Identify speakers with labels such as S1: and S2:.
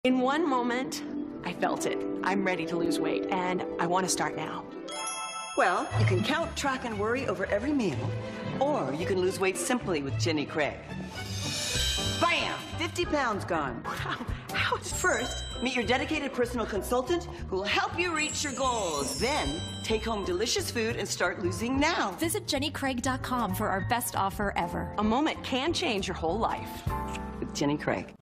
S1: In one moment, I felt it. I'm ready to lose weight, and I want to start now.
S2: Well, you can count, track, and worry over every meal, or you can lose weight simply with Jenny Craig. Bam! 50 pounds gone.
S1: Wow, how
S2: First, meet your dedicated personal consultant who will help you reach your goals. Then, take home delicious food and start losing now.
S3: Visit JennyCraig.com for our best offer ever.
S1: a moment can change your whole life.
S2: With Jenny Craig.